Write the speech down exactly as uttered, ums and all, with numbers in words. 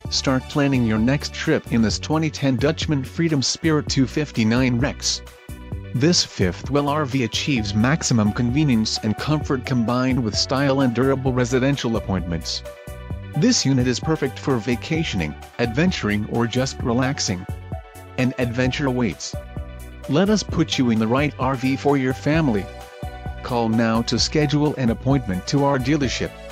Start planning your next trip in this twenty ten Dutchmen Freedom Spirit two fifty-nine Rex. This fifth wheel R V achieves maximum convenience and comfort combined with style and durable residential appointments. This unit is perfect for vacationing, adventuring or just relaxing. An adventure awaits. Let us put you in the right R V for your family. Call now to schedule an appointment to our dealership.